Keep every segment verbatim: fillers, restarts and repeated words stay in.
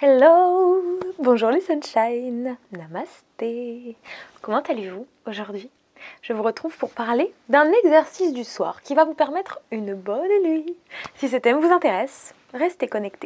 Hello! Bonjour les sunshine! Namasté! Comment allez-vous aujourd'hui? Je vous retrouve pour parler d'un exercice du soir qui va vous permettre une bonne nuit. Si ce thème vous intéresse, restez connectés.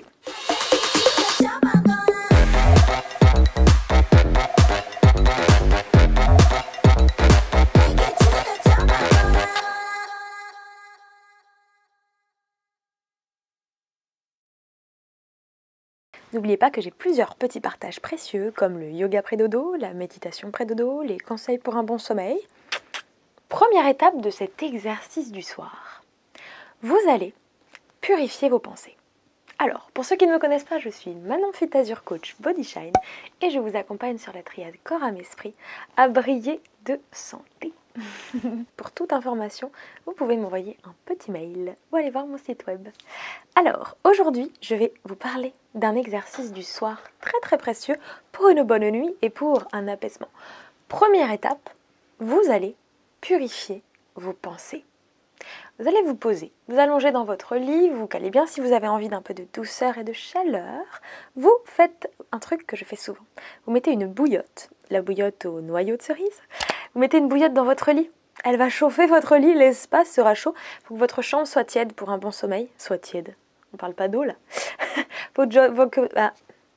N'oubliez pas que j'ai plusieurs petits partages précieux comme le yoga pré-dodo, la méditation pré-dodo, les conseils pour un bon sommeil. Première étape de cet exercice du soir. Vous allez purifier vos pensées. Alors, pour ceux qui ne me connaissent pas, je suis Manon Fit Azure Coach Body Shine et je vous accompagne sur la triade corps, âme, esprit à briller de santé. Pour toute information, vous pouvez m'envoyer un petit mail ou aller voir mon site web. Alors, aujourd'hui, je vais vous parler d'un exercice du soir très très précieux pour une bonne nuit et pour un apaisement. Première étape, vous allez purifier vos pensées. Vous allez vous poser, vous allongez dans votre lit, vous calez bien si vous avez envie d'un peu de douceur et de chaleur. Vous faites un truc que je fais souvent. Vous mettez une bouillotte, la bouillotte au noyau de cerise. Vous mettez une bouillotte dans votre lit. Elle va chauffer votre lit, l'espace sera chaud. Il faut que votre chambre soit tiède pour un bon sommeil. Soit tiède. On parle pas d'eau là. faut, faut, que, ah.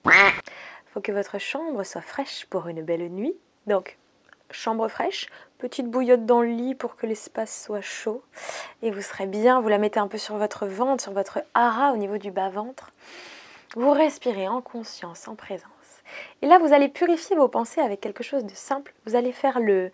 faut que votre chambre soit fraîche pour une belle nuit. Donc, chambre fraîche, petite bouillotte dans le lit pour que l'espace soit chaud. Et vous serez bien, vous la mettez un peu sur votre ventre, sur votre hara au niveau du bas-ventre. Vous respirez en conscience, en présence. Et là, vous allez purifier vos pensées avec quelque chose de simple. Vous allez faire le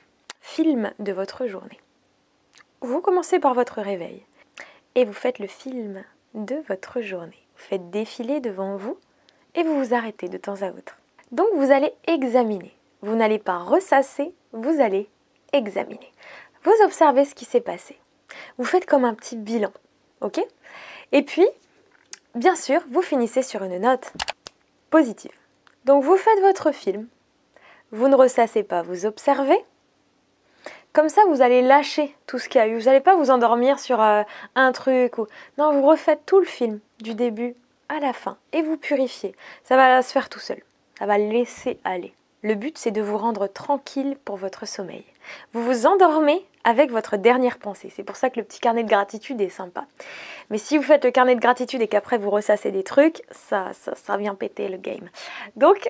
film de votre journée. Vous commencez par votre réveil et vous faites le film de votre journée. Vous faites défiler devant vous et vous vous arrêtez de temps à autre. Donc, vous allez examiner. Vous n'allez pas ressasser, vous allez examiner. Vous observez ce qui s'est passé. Vous faites comme un petit bilan, ok? Et puis, bien sûr, vous finissez sur une note positive. Donc, vous faites votre film. Vous ne ressassez pas, vous observez. Comme ça, vous allez lâcher tout ce qu'il y a eu. Vous n'allez pas vous endormir sur euh, un truc. Ou... Non, vous refaites tout le film, du début à la fin. Et vous purifiez. Ça va se faire tout seul. Ça va laisser aller. Le but, c'est de vous rendre tranquille pour votre sommeil. Vous vous endormez avec votre dernière pensée. C'est pour ça que le petit carnet de gratitude est sympa. Mais si vous faites le carnet de gratitude et qu'après vous ressassez des trucs, ça, ça, ça vient péter le game. Donc,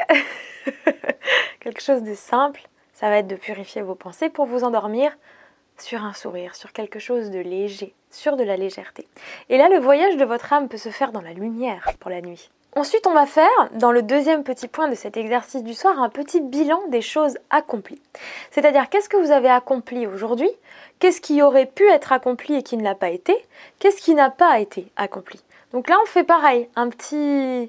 quelque chose de simple, ça va être de purifier vos pensées pour vous endormir sur un sourire, sur quelque chose de léger, sur de la légèreté. Et là, le voyage de votre âme peut se faire dans la lumière pour la nuit. Ensuite, on va faire, dans le deuxième petit point de cet exercice du soir, un petit bilan des choses accomplies. C'est-à-dire, qu'est-ce que vous avez accompli aujourd'hui? Qu'est-ce qui aurait pu être accompli et qui ne l'a pas été? Qu'est-ce qui n'a pas été accompli? Donc là, on fait pareil, un petit,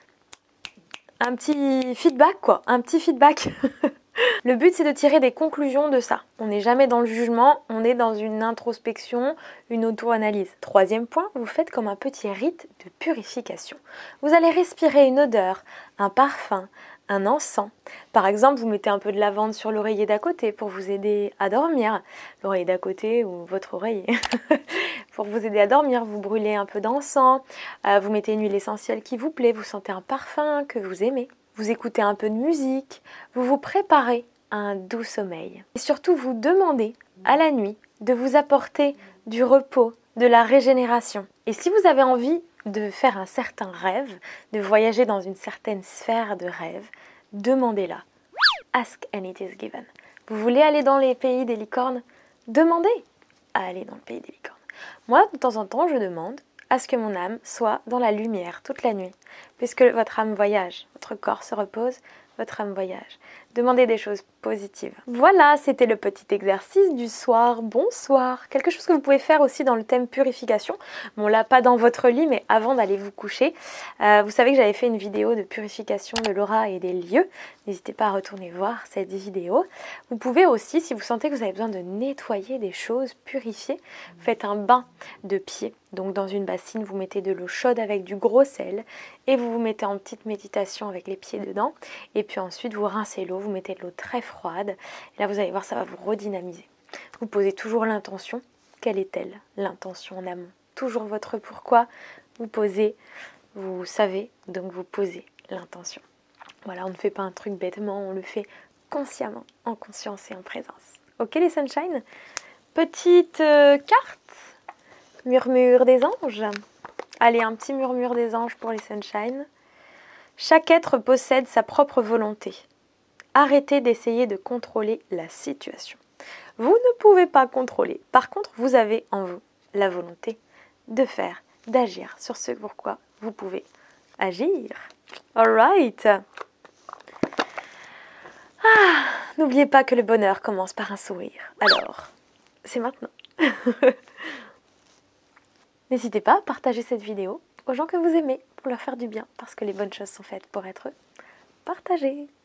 un petit feedback, quoi, un petit feedback. Le but, c'est de tirer des conclusions de ça. On n'est jamais dans le jugement, on est dans une introspection, une auto-analyse. Troisième point, vous faites comme un petit rite de purification. Vous allez respirer une odeur, un parfum, un encens. Par exemple, vous mettez un peu de lavande sur l'oreiller d'à côté pour vous aider à dormir. L'oreiller d'à côté ou votre oreiller. Pour vous aider à dormir, vous brûlez un peu d'encens, euh, vous mettez une huile essentielle qui vous plaît, vous sentez un parfum que vous aimez. Vous écoutez un peu de musique, vous vous préparez à un doux sommeil. Et surtout, vous demandez à la nuit de vous apporter du repos, de la régénération. Et si vous avez envie de faire un certain rêve, de voyager dans une certaine sphère de rêve, demandez-la. Ask and it is given. Vous voulez aller dans les pays des licornes? Demandez à aller dans le pays des licornes. Moi, de temps en temps, je demande à ce que mon âme soit dans la lumière toute la nuit, puisque votre âme voyage, votre corps se repose, votre âme voyage. Demandez des choses positives. Voilà, c'était le petit exercice du soir. Bonsoir. Quelque chose que vous pouvez faire aussi dans le thème purification. Bon là, pas dans votre lit, mais avant d'aller vous coucher. Euh, vous savez que j'avais fait une vidéo de purification de l'aura et des lieux. N'hésitez pas à retourner voir cette vidéo. Vous pouvez aussi, si vous sentez que vous avez besoin de nettoyer des choses, purifier, faites un bain de pied. Donc dans une bassine, vous mettez de l'eau chaude avec du gros sel et vous vous mettez en petite méditation avec les pieds dedans. Et puis ensuite, vous rincez l'eau, vous mettez de l'eau très froide. Et là, vous allez voir, ça va vous redynamiser. Vous posez toujours l'intention. Quelle est-elle, l'intention en amont? Toujours votre pourquoi. Vous posez vous savez, donc vous posez l'intention. Voilà, on ne fait pas un truc bêtement, on le fait consciemment, en conscience et en présence. Ok les sunshine? Petite euh, carte, murmure des anges. Allez, un petit murmure des anges pour les sunshine. Chaque être possède sa propre volonté. Arrêtez d'essayer de contrôler la situation. Vous ne pouvez pas contrôler. Par contre, vous avez en vous la volonté de faire, d'agir sur ce pourquoi vous pouvez agir. Alright. Ah, n'oubliez pas que le bonheur commence par un sourire. Alors, c'est maintenant. N'hésitez pas à partager cette vidéo aux gens que vous aimez pour leur faire du bien, parce que les bonnes choses sont faites pour être partagées.